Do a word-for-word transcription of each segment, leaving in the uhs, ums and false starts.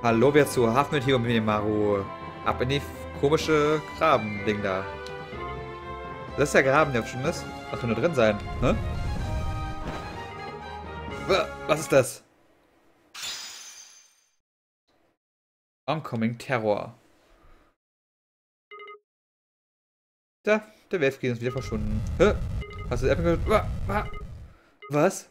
Hallo, wer zu Hafen mit hier und Minimaru. Ab in die komische Graben-Ding da. Das ist der Graben, der bestimmt ist. Was soll nur drin sein? Hä? Was ist das? Oncoming Terror. Da, der Weltfrieden ist wieder verschwunden. Hä? Hast du die App gehört? Was?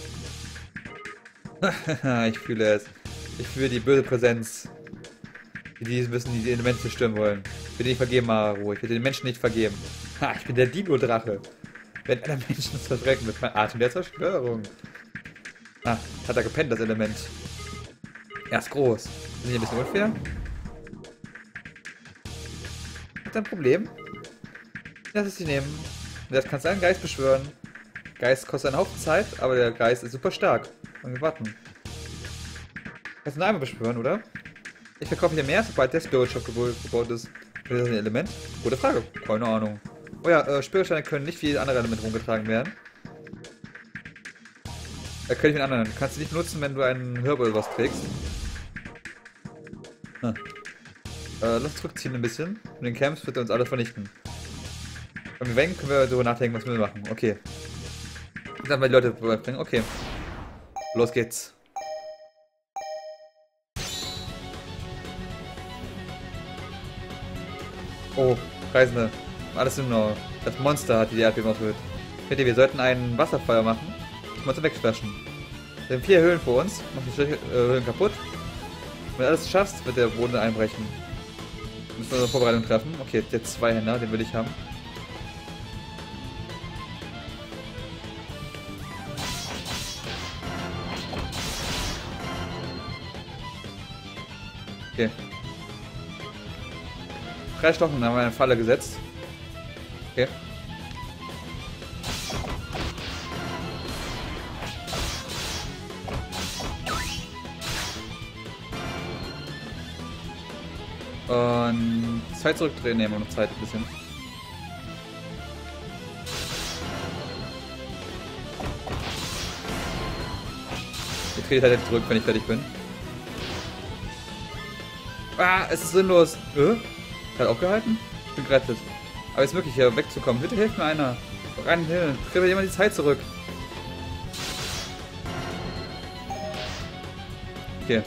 Ich fühle es. Ich fühle die böse Präsenz. Die müssen die Elemente zerstören wollen. Ich will dir nicht vergeben, Maru. Ich will den Menschen nicht vergeben. Ha, ich bin der Dino-Drache. Wenn einer Menschen verschrecken mit meinem Atem der Zerstörung. Ah, hat er gepennt, das Element. Er ist groß. Ist nicht ein bisschen unfair? Hat er ein Problem? Lass es sie nehmen. Das kannst du einen Geist beschwören. Geist kostet einen Haufen Zeit, aber der Geist ist super stark. Und wir warten. Kannst du einen Eimer beschwören, oder? Ich verkaufe dir mehr, sobald der Spirit Shop gebaut ist. Ist das ein Element? Gute Frage. Keine Ahnung. Oh ja, äh, Spiritsteine können nicht wie andere Elemente rumgetragen werden. Da können ich mit anderen. Kannst du nicht benutzen, wenn du einen Herbal was trägst. Hm. Äh, lass zurückziehen ein bisschen. Und den Camps wird er uns alles vernichten. Wenn wir weg können wir so nachdenken, was wir machen. Okay. Dann mal die Leute bringen. Okay. Los geht's. Oh, Reisende. Alles in Ordnung. Das Monster hat die Erdbeben ausgelöst. Bitte, wir sollten einen Wasserfeuer machen. Um uns wegsplashen. Wir haben vier Höhlen vor uns. Mach die äh, Höhlen kaputt. Wenn du alles schaffst, wird der Boden einbrechen. Wir müssen unsere Vorbereitung treffen. Okay, der Zweihänder, den will ich haben. Okay. Drei Stochen haben wir eine Falle gesetzt. Okay. Und Zeit zurückdrehen, nehmen wir noch Zeit ein bisschen. Ich drehe die Zeit jetzt zurück, wenn ich fertig bin. Ah, es ist sinnlos. Äh? Hat aufgehalten? Ich bin gerettet. Aber jetzt wirklich hier wegzukommen. Bitte hilft mir einer. Rein hin. Kriegt mir jemand die Zeit zurück. Okay.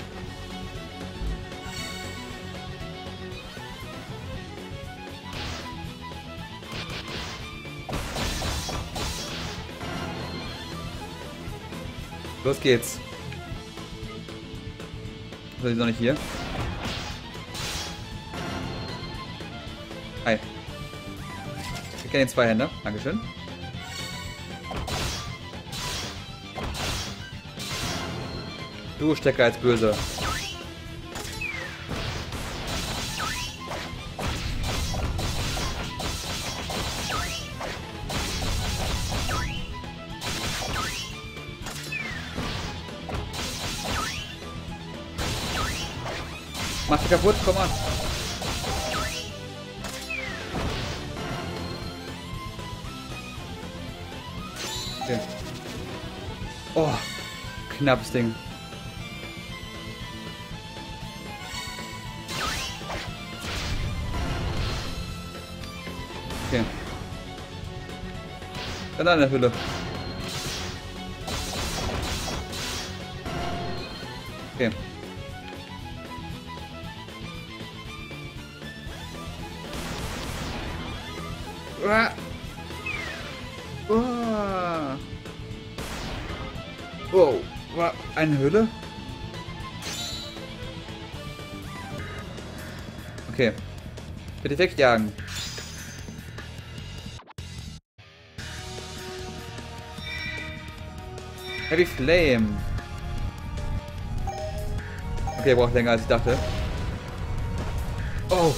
Los geht's. Was ist noch nicht hier? Hi. Ich kenne den Zweihänder. Dankeschön. Du Stecker als böse. Mach dich kaputt, komm an. Okay. Oh, knappes Ding. Okay. Dann an der Hülle. Okay. Uah. Uah. Wow. Wow. Eine Höhle? Okay. Bitte wegjagen. Heavy Flame. Okay, braucht länger als ich dachte. Oh.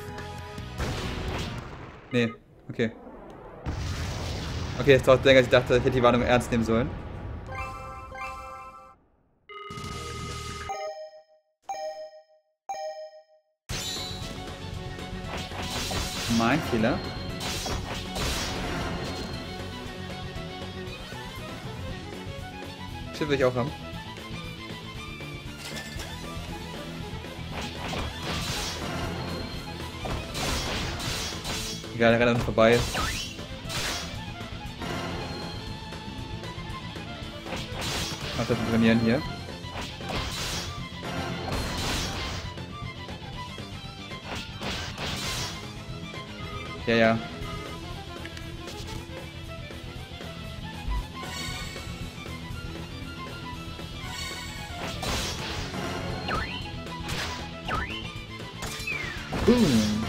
Nee. Okay. Okay, es dauert länger als ich dachte. Ich hätte die Warnung ernst nehmen sollen. Mein Fehler. Schiff will ich auch haben. Egal, der rennt an vorbei. Macht das mit Trainieren hier. Ja, ja. Boom.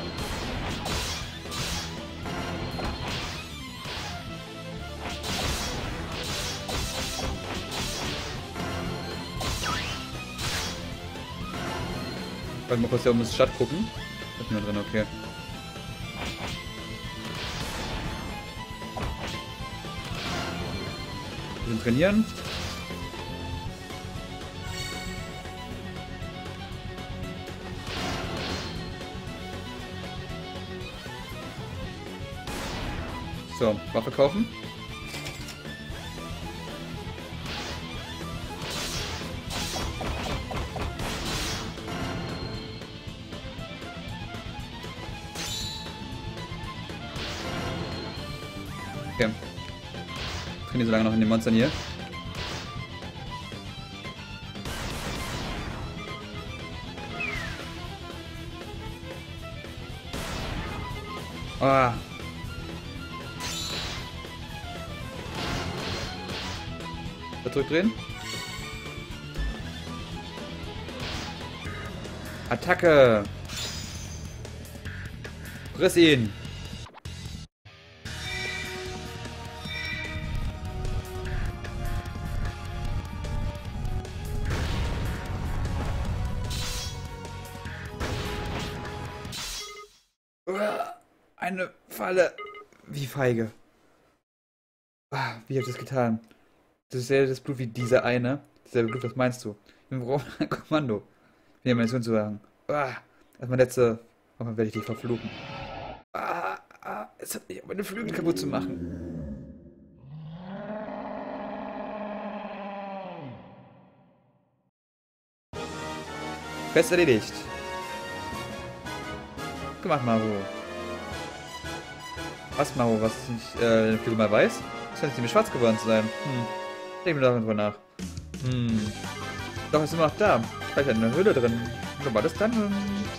Wollen wir kurz hier um das Stadt gucken? Ist nur drin, okay. Wir sind trainieren. So, Waffe kaufen. Okay. Trainiere so lange noch in den Monstern hier. Ah. Zurückdrehen. Attacke. Friss ihn. Eine Falle. Wie feige. Ah, wie hab ich das getan? Das ist dasselbe Blut wie diese eine. Dasselbe Blut, was meinst du? Wir brauchen ein Kommando. Wie eine Mission zu sagen. Ah, erstmal letzte. Irgendwann werde ich dich verfluchen. Ah, ah, es hat mich meine Flügel kaputt zu machen. Quest erledigt. Gemacht, Maru. Was, Maru, was nicht äh, den Flügel mal weiß? Das scheint ziemlich schwarz geworden zu sein. Hm. Denken wir darüber nach. Hm. Doch, ist immer noch da. Vielleicht eine Höhle drin. So war das dann. Hm.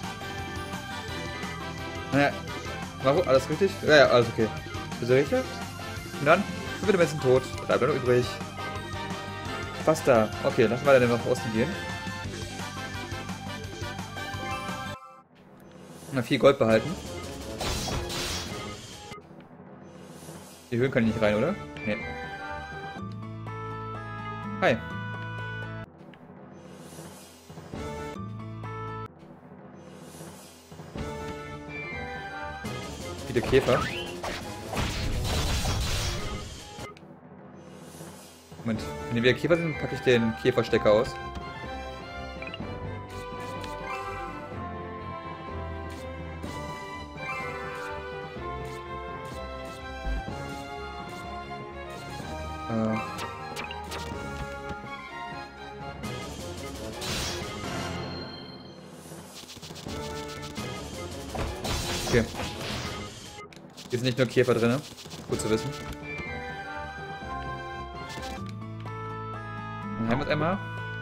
Naja. Maru, alles richtig? Ja, ja, alles okay. Bist du richtig? Und dann sind wir die Menschen tot. Bleibt nur übrig. Fast da. Okay, lassen wir dann nach Osten gehen. Na, viel Gold behalten. Die Höhlen kann ich nicht rein, oder? Nee. Hi. Viele Käfer. Moment. Wenn die wieder Käfer sind, packe ich den Käferstecker aus. Okay. Hier sind nicht nur Käfer drin. Gut zu wissen. Dann haben wir es einmal.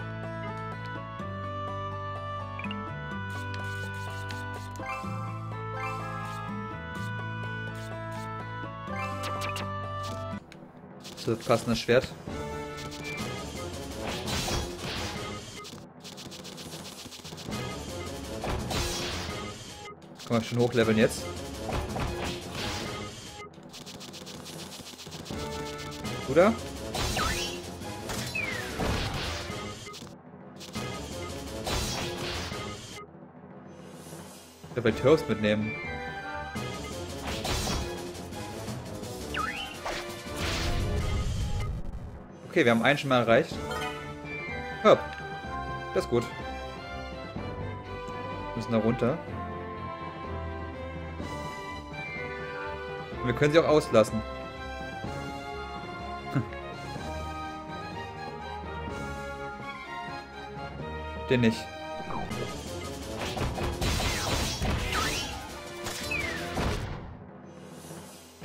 Das passende Schwert. Kann man schon hochleveln jetzt. Oder? Ich will Toast mitnehmen. Okay, wir haben einen schon mal erreicht. Hopp. Das ist gut. Wir müssen da runter. Und wir können sie auch auslassen. Den nicht.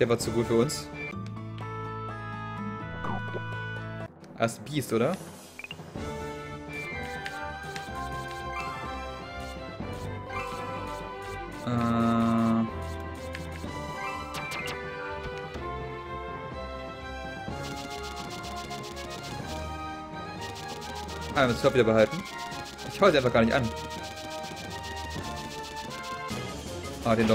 Der war zu gut für uns. Als Biest, oder? Äh... Ah, wir müssen wieder behalten. Ich hau sie einfach gar nicht an. Ah, den doch.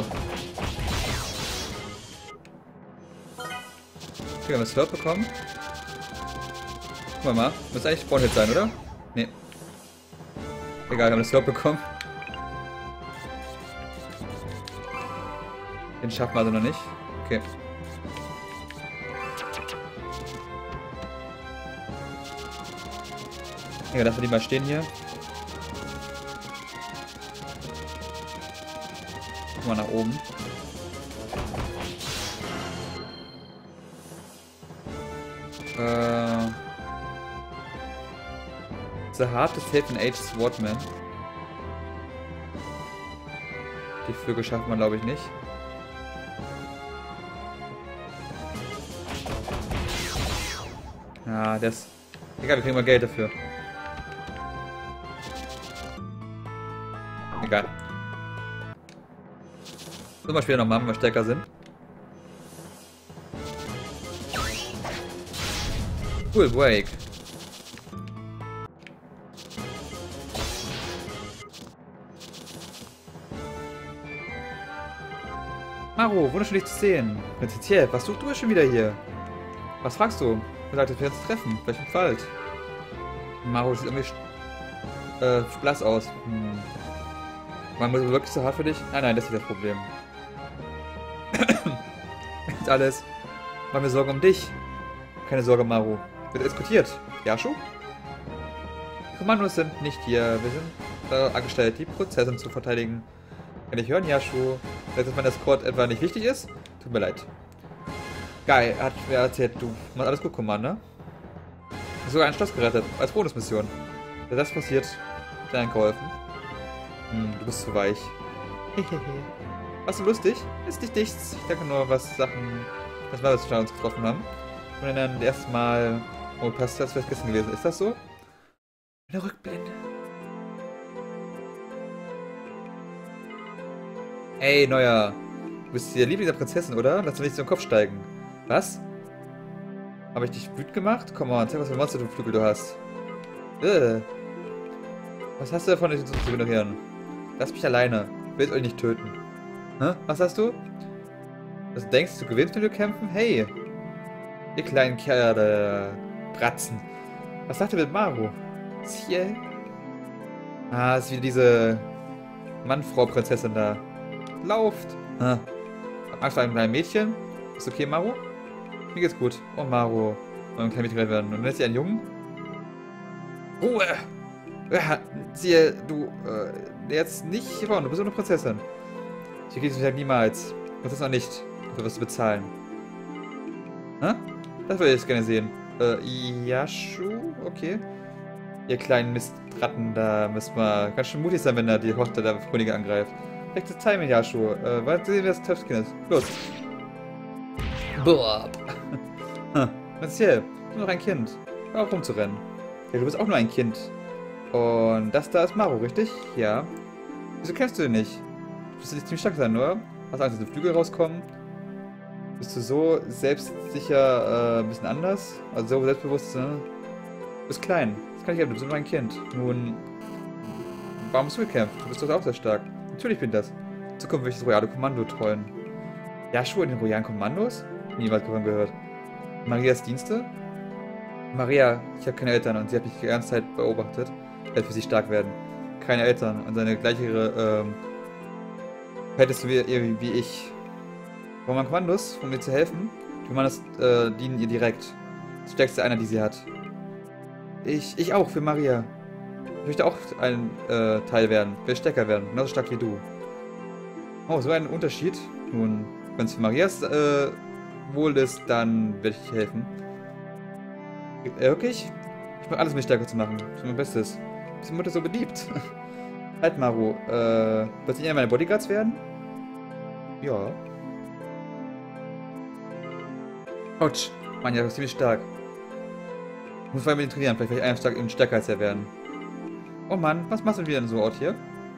Okay, wir haben Slurp bekommen. Guck mal mal. Muss eigentlich Spawn-Hit sein, oder? Nee. Egal, wir haben das Slurp bekommen. Den schaffen wir also noch nicht. Okay. Ja, lassen wir die mal stehen hier. Guck mal nach oben. Äh. The hardest hit in Age Swordman. Die Vögel schafft man, glaube ich, nicht. Ah, das. Egal, wir kriegen mal Geld dafür. Egal. Müssen wir später noch machen, wenn wir stärker sind. Cool, Wake. Maro, wunderschön dich zu sehen. Prinzessiell, was suchst du schon wieder hier? Was fragst du? Du sagtest, wir werden uns treffen. Vielleicht im Wald. Maro sieht irgendwie äh, blass aus. Hm. Man muss wirklich so hart für dich? Nein, nein, das ist nicht das Problem. Ist alles. Mach mir Sorgen um dich. Keine Sorge, Maro. Wird eskortiert. Yashu? Die Kommandos sind nicht hier. Wir sind da angestellt, die Prinzessin zu verteidigen. Kann ich hören, Yashu? Dass mein Escort etwa nicht wichtig ist? Tut mir leid. Geil, hat mir erzählt, du machst alles gut, Commander. Sogar ein Schloss gerettet, als Bonusmission. Wenn das passiert, dann geholfen. Hm, du bist zu weich. Hehehe. Warst du lustig? Ist nicht nichts. Ich denke nur, was Sachen, was wir uns uns getroffen haben. Und dann erstmal. Oh, passt das vielleicht gestern gewesen. Ist das so? Eine Rückblende. Ey, Neuer. Du bist der Liebling der Prinzessin, oder? Lass mich nicht so im Kopf steigen. Was? Habe ich dich wütend gemacht? Komm mal, zeig, was für Monster-Flügel du hast. Äh. Was hast du davon, dich zu ignorieren? Lass mich alleine. Ich will euch nicht töten. Hä? Was hast du? Was du denkst, du gewinnst, wenn wir kämpfen? Hey! Ihr kleinen Kerle. Bratzen. Was sagt ihr mit Maro? Ziel? Ah, ist wieder diese Mann-Frau-Prinzessin da. Lauft! Ah. Hab Angst vor einem kleinen Mädchen? Ist okay, Maro? Mir geht's gut. Oh, Maro. Soll ein kleines Mädchen gerettet werden. Und dann ist sie ein Jungen? Ruhe! Ja, siehe, du, äh, jetzt nicht hier vorne, du bist nur eine Prinzessin. Ich kriegst mich niemals. Das ist noch nicht. Dafür wirst du bezahlen. Hä? Das würde ich jetzt gerne sehen. Äh, Yashu? Okay. Ihr kleinen Mistratten, da müssen wir ganz schön mutig sein, wenn er die Hochzeit der Könige angreift. Perfektes Timing, Yashu. Äh, warte sehen, wer das Töpfchen ist. Los. Boah. Hm. Marcel, du bist noch ein Kind. Hör auf rumzurennen. Ja, du bist auch nur ein Kind. Und das da ist Maro, richtig? Ja. Wieso kennst du den nicht? Du bist nicht ziemlich stark sein, oder? Hast du Angst, dass die Flügel rauskommen? Bist du so selbstsicher äh, ein bisschen anders? Also so selbstbewusst, ne? Du bist klein. Das kann ich haben, du bist nur ein Kind. Nun, warum hast du gekämpft? Du bist doch auch sehr stark. Natürlich bin ich das. In Zukunft will ich das royale Kommando trollen. Yashu in den royalen Kommandos? Niemals davon gehört. Marias Dienste? Maria, ich habe keine Eltern und sie hat mich die ganze Zeit beobachtet. Ich werde für sie stark werden. Keine Eltern und seine gleiche, ähm, hättest du wie, wie ich. Warum man Kommandos, um mir zu helfen? Die Kommandos äh, dienen ihr direkt. Das stärkste einer, die sie hat. Ich, ich auch, für Maria. Ich möchte auch ein äh, Teil werden, will stärker werden, genauso stark wie du. Oh, so ein Unterschied. Nun, wenn es für Marias äh, Wohl ist, dann werde ich dir helfen. Äh, wirklich? Ich mache alles, um mich stärker zu machen. Ich tue mein Bestes. Ist die Mutter so beliebt? Halt, Maro. Äh, wird sie einer meiner Bodyguards werden? Ja. Autsch. Mann, ja, das ist ziemlich stark. Ich muss vorher mit ihm trainieren, vielleicht werde ich einen Tag stärker als er werden. Oh Mann, was machst du wieder in so einem Ort hier?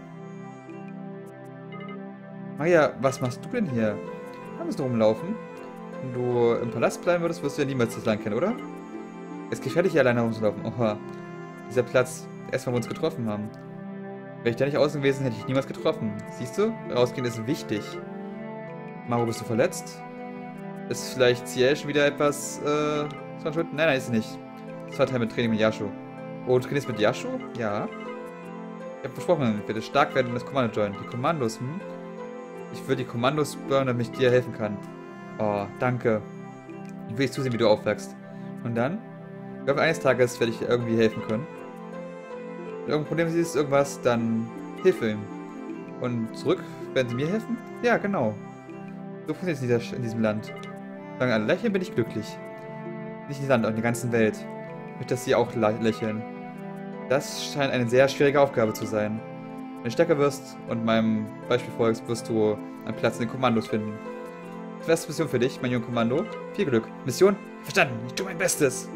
Maja, was machst du denn hier? Da musst du rumlaufen. Wenn du im Palast bleiben würdest, wirst du ja niemals das Land kennen, oder? Es ist gefährlich, hier alleine rumzulaufen. Oha. Dieser Platz, erst mal wir uns getroffen haben. Wäre ich da nicht außen gewesen, hätte ich niemals getroffen. Siehst du? Rausgehen ist wichtig. Maru, bist du verletzt? Ist vielleicht Ciel schon wieder etwas, äh, dran schuld? Nein, nein, ist sie nicht. Das war Teil mit Training mit Yashu. Oh, du trainierst mit Yashu? Ja. Ich habe versprochen, ich werde stark werden und das Kommando joinen. Die Kommandos, hm? Ich will die Kommandos burnen, damit ich dir helfen kann. Oh, danke. Ich will nicht zusehen, wie du aufwächst. Und dann? Ich glaube, eines Tages werde ich dir irgendwie helfen können. Wenn du irgendein Problem siehst, irgendwas, dann hilf ihm. Und zurück, werden sie mir helfen? Ja, genau. So funktioniert es in diesem Land. Solange alle lächeln, bin ich glücklich. Nicht in diesem Land, auch in der ganzen Welt. Ich möchte, dass sie auch lächeln. Das scheint eine sehr schwierige Aufgabe zu sein. Wenn du stärker wirst und meinem Beispiel folgst, wirst du einen Platz in den Kommandos finden. Das wäre die Mission für dich, mein junger Kommando. Viel Glück. Mission? Verstanden. Ich tue mein Bestes.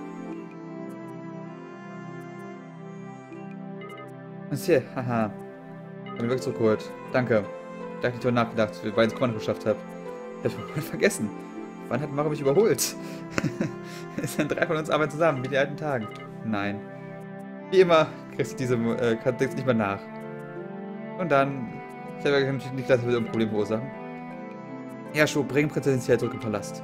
Und hier, haha. Ich habe mich wirklich zurückgeholt. Danke. Ich habe nicht darüber nachgedacht, wie wir beide ins Kommando geschafft haben. Ich habe voll vergessen. Wann hat Maru mich überholt? Es sind drei von uns arbeiten zusammen, wie die alten Tagen. Nein. Wie immer kriegst du diese, äh, kannst nicht mehr nach. Und dann, ich habe ja natürlich nicht gedacht, dass wir ein Problem verursachen. Ja, schon, bring Prinzessin Ciel zurück im Palast.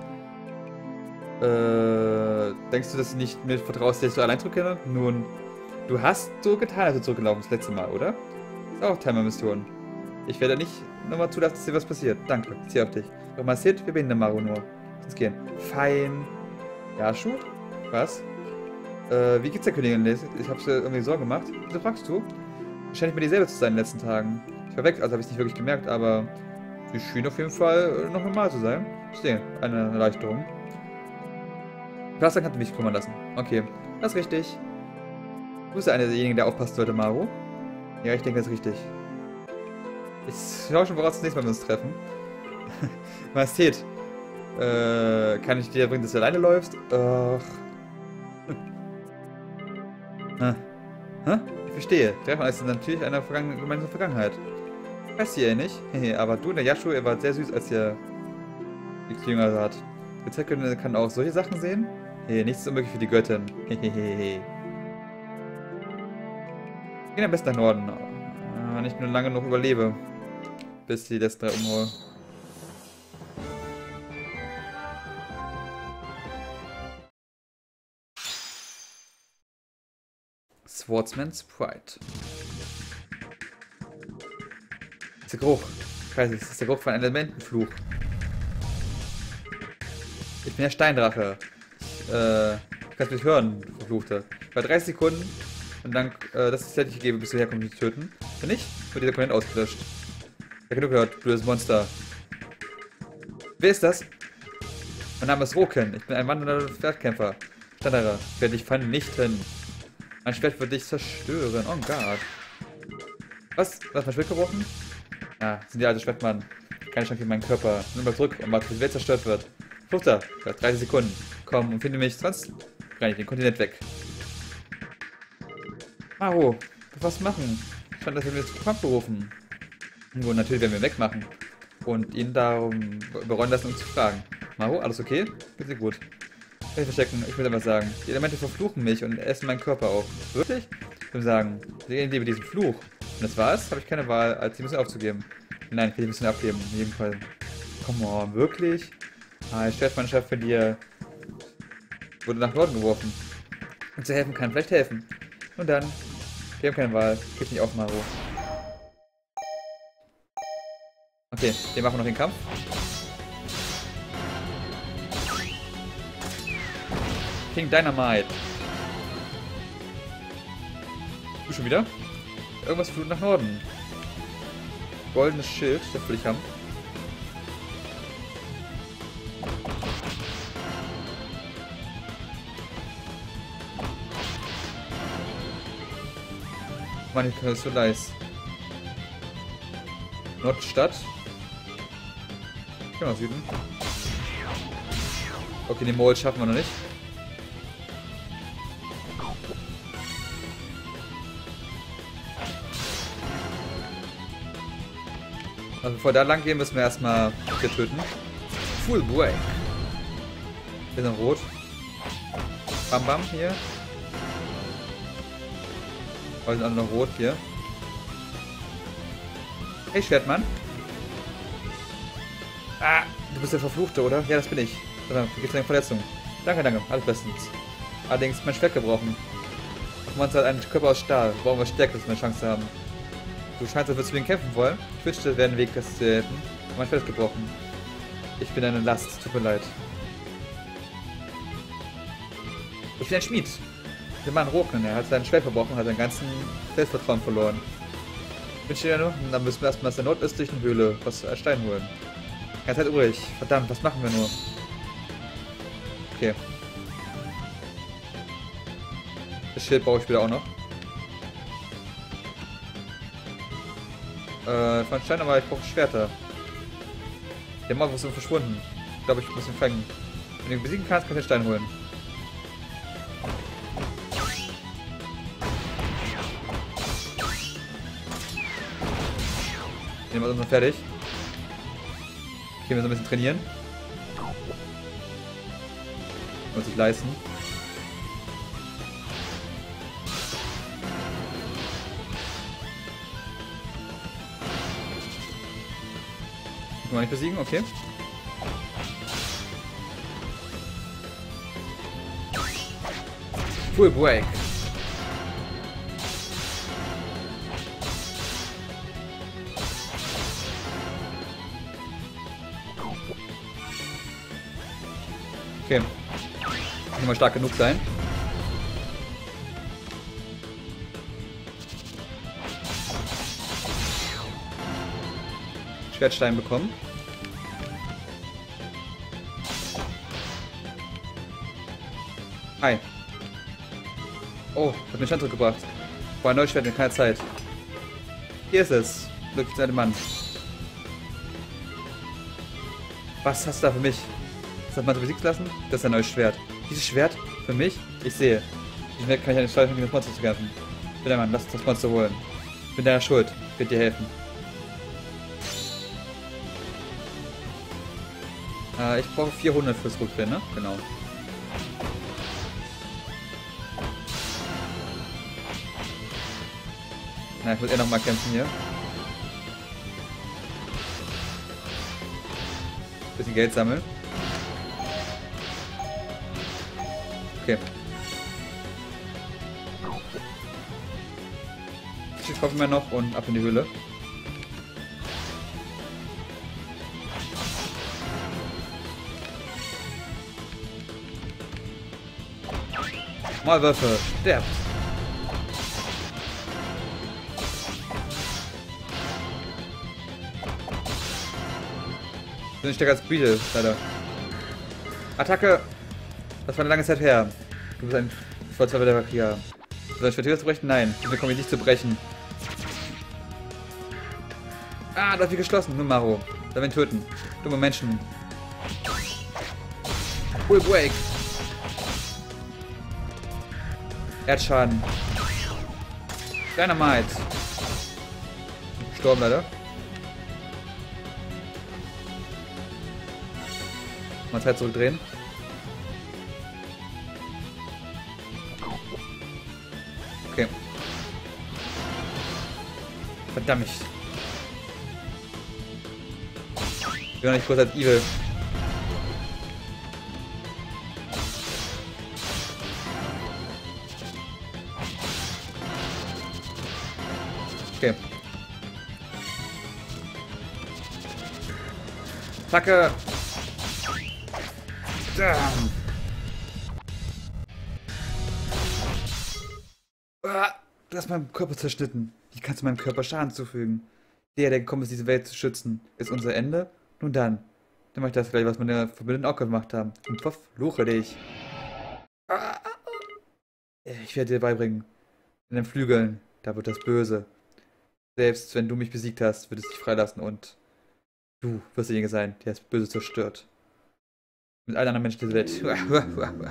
Äh, denkst du, dass du nicht mir vertraust, dass ich so allein zurückkehre? Nun, du hast so getan, als du zurückgelaufen bist, das letzte Mal, oder? Ist auch Teil meiner Mission. Ich werde nicht nochmal zulassen, dass dir was passiert. Danke, ich ziehe auf dich. Doch mal Sid, wir behindern Maru nur. Lass gehen. Fein. Ja, Schuh? Was? Äh, wie geht's der Königin? Ich hab's dir irgendwie Sorgen gemacht. Wieso fragst du? Scheint nicht mehr dieselbe zu sein in den letzten Tagen. Ich war weg, also habe ich es nicht wirklich gemerkt, aber sie schien auf jeden Fall noch normal zu sein. Ich sehe, eine Erleichterung. Plaster kann mich kümmern lassen. Okay, das ist richtig. Du bist ja einer derjenigen, der aufpassen sollte, Maru. Ja, ich denke, das ist richtig. Ich schaue schon, woraus das nächste Mal wir uns treffen. Majestät. Äh, kann ich dir bringen, dass du alleine läufst? Ach. Hä? Hä? Ich verstehe. Treffen ist natürlich eine Vergangen gemeinsame Vergangenheit. Weißt du ja nicht? Hehe, aber du und der Yashu, ihr wart sehr süß, als ihr die jünger wart. Die Zeitgöttin kann auch solche Sachen sehen? Hehe, nichts ist unmöglich für die Göttin. Hehehe. Gehen am besten nach Norden. Wenn ich nur lange noch überlebe. Bis die letzten drei umholen. Swordsman's Pride. Das ist der Geruch. Scheiße, das ist der Geruch von einem Elementenfluch. Ich bin der Steindrache. Ich, äh, du kannst mich hören, du Verfluchte. Bei dreißig Sekunden und dann, äh, das ist die Zeit, die ich gebe, bis du herkommst, mich zu töten. Wenn nicht, wird dieser Kontinent ausgelöscht. Ich habe genug gehört, blödes Monster. Wer ist das? Mein Name ist Roken. Ich bin ein wandernder Schwertkämpfer. Steindrache, ich werde dich vernichten. Mein Schwert wird dich zerstören. Oh Gott. Was? Du hast mein Schwert gebrochen? Ja, sind die alte Schwertmann. Keine Chance gegen meinen Körper. Nimm mal zurück und warte, bis die Welt zerstört wird. Fluchter, du hast dreißig Sekunden. Komm und finde mich, sonst brenne ich den Kontinent weg. Maru, was machen? Stand, dass wir uns zum Kampf berufen. Nun, natürlich werden wir wegmachen. Und ihn darum bereuen lassen, uns zu fragen. Maru, alles okay? Geht dir gut. Ich verstecken, ich will aber sagen, die Elemente verfluchen mich und essen meinen Körper auf. Wirklich? Ich will sagen, ich lebe diesen Fluch. Und das war's, habe ich keine Wahl, als die Mission aufzugeben. Nein, ich will die Mission abgeben, in jedem Fall. Come on, wirklich? Ah, ich meine Chef für dir wurde nach Norden geworfen. Und zu helfen kann vielleicht helfen. Und dann, wir haben keine Wahl, gib nicht auf, Maru. Okay, wir machen noch den Kampf. King Dynamite. Du schon wieder? Irgendwas flutet nach Norden. Goldenes Schild, das will ich haben. Mann, hier ist so leise. Nordstadt. Genau, Süden. Okay, den Mold schaffen wir noch nicht. Also bevor wir da lang gehen, müssen wir erstmal hier töten. Full Break. Wir sind rot. Bam bam hier. Wir sind alle noch rot hier. Hey Schwertmann. Ah, du bist der Verfluchte, oder? Ja, das bin ich. Verdammt, wie geht's deine Verletzung? Danke, danke, alles bestens. Allerdings mein Schwert gebrochen. Das Monster hat einen Körper aus Stahl. Wir brauchen was Stärkeres, um eine Chance zu haben. Du scheinst, als würdest du gegen kämpfen wollen. Ich wünschte, es wäre ein Weg, das zu helfen. Aber mein Schwert ist gebrochen. Ich bin eine Last, tut mir leid. Ich bin ein Schmied. Der Mann Roken, er hat sein Schwert verbrochen und hat seinen ganzen Selbstvertrauen verloren. Ich wünsche dir nur, dann müssen wir erstmal aus der nordöstlichen Höhle was als Stein holen. Keine Zeit übrig. Verdammt, was machen wir nur? Okay. Das Schild brauche ich später auch noch. Äh, von Stein, aber ich brauche Schwerter. Der Mob ist so verschwunden. Ich glaube, ich muss ihn fangen. Wenn du ihn besiegen kannst, kannst du den Stein holen. Nehmen wir uns fertig. Hier wir so ein bisschen trainieren. Muss ich leisten. Kann man nicht besiegen, okay. Full Break. Okay. Muss mal stark genug sein. Schwertstein bekommen. Hi. Oh, hat mir Stand zurückgebracht. Boah, ein neues Schwert in keiner Zeit. Hier ist es. Glücklich zu einem Mann. Was hast du da für mich? Das hat man so besiegt lassen? Das ist ein neues Schwert. Dieses Schwert? Für mich? Ich sehe. Dieses Schwert kann ich eine Steuerung gegen das Monster zu kämpfen. Bitte Mann, lass uns das Monster holen. Ich bin deiner Schuld. Ich will dir helfen. Äh, ich brauche vierhundert fürs Rückrennen, ne? Genau. Na, ich muss eher nochmal kämpfen hier. Bisschen Geld sammeln. Okay. Ich kaufe mir noch und ab in die Höhle. Maulwürfe, sterbt! Bin ich stärker als Beetle, leider. Attacke! Das war eine lange Zeit her. Du bist ein vollzweifelnder Krieger. Soll ich für Tiere zu brechen? Nein. Ich bekomme ich nicht zu brechen. Ah, da ist wie geschlossen. Nur Maro. Da werden wir ihn töten. Dumme Menschen. Full Break. Erdschaden. Dynamite. Gestorben leider. Mal Zeit zurückdrehen. Okay. Verdammt. Ich bin noch nicht kurz als Evil. Okay. Attacke! Damn. Ah, du hast meinen Körper zerschnitten. Wie kannst du meinem Körper Schaden zufügen? Der, der gekommen ist, diese Welt zu schützen, ist unser Ende? Nun dann. Dann mach ich das gleich, was meine Verbündeten auch gemacht haben. Und verfluche dich. Ah. Ich werde dir beibringen. In den Flügeln, da wird das Böse. Selbst wenn du mich besiegt hast, wird es dich freilassen und du wirst derjenige sein, der das Böse zerstört. Mit allen anderen Menschen dieser Welt.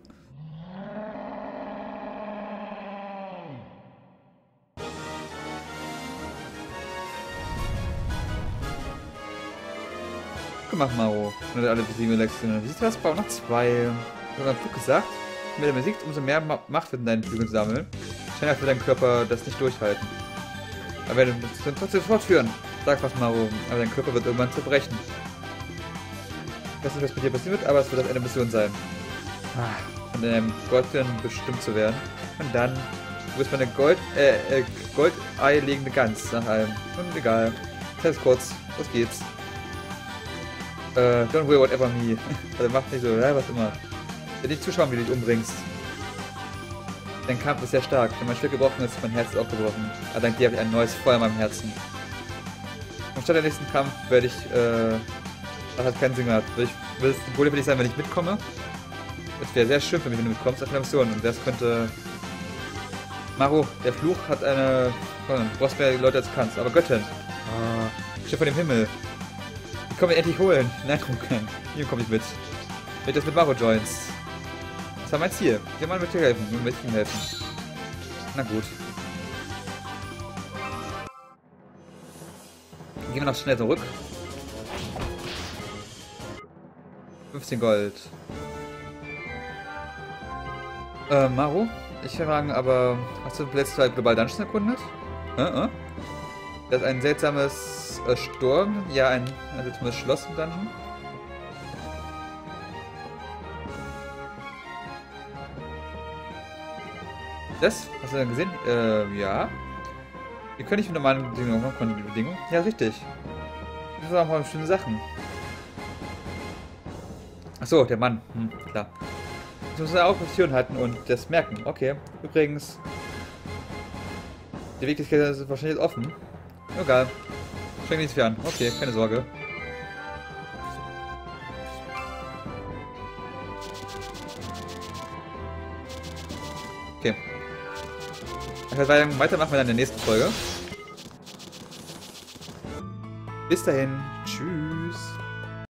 Gemacht, Maro. Und alle besiegen Lektionen. Wie sieht das? Bau noch zwei. Ich habe Flug gesagt, je mehr du besiegst, umso mehr Ma Macht wird in deinen Flügeln sammeln. Scheinbar wird dein Körper das nicht durchhalten. Aber wir werden es trotzdem fortführen. Sag was, Maro. Aber dein Körper wird irgendwann zerbrechen. Ich weiß nicht, was mit dir passieren wird, aber es wird das eine Mission sein. Von einem Goldfern bestimmt zu werden. Und dann, du bist meine Gold, äh, äh, Goldei legende Gans nach allem. Und egal. Das ist kurz. Los geht's. Äh, don't worry whatever me. Also macht nicht so, ja, was immer. Wenn die Zuschauer, wie du dich umbringst. Dein Kampf ist sehr stark. Wenn mein Stück gebrochen ist, mein Herz ist auch gebrochen. Aber dank dir habe ich ein neues Feuer in meinem Herzen. Und statt der nächsten Kampf werde ich, äh, das hat keinen Sinn gehabt. Ich will es wohl für dich sein, wenn ich mitkomme. Es wäre sehr schön für mich, wenn du mitkommst auf einer Mission. Und das könnte... Maro, der Fluch hat eine... Du brauchst mehr Leute als du kannst. Aber Göttin. Ah, steht vor dem Himmel. Ich komme endlich holen. Nein, okay. Hier komme ich mit. Mit das mit Maro Joints. Das war mein Ziel. Jemand wird dir helfen. Nun möchte ich ihm helfen. Na gut. Gehen wir noch schnell zurück. fünfzehn Gold. Äh, Maro? Ich frage aber, hast du letztes Mal Global Dungeon erkundet? Äh, äh? Das ist ein seltsames äh, Sturm. Ja, ein, ein seltsames Schloss im Dungeon. Das? Hast du denn gesehen? Äh, ja. Wir können nicht mit normalen Bedingungen machen, die Bedingungen. Ja, richtig. Das sind auch mal schöne Sachen. Achso, der Mann. Hm, klar. Das muss er auch auf Türen halten und das merken. Okay. Übrigens. Die Wirklichkeit ist wahrscheinlich offen. Egal. Schenk nichts fern. Okay, keine Sorge. Okay. Weitermachen wir dann in der nächsten Folge. Bis dahin. Tschüss.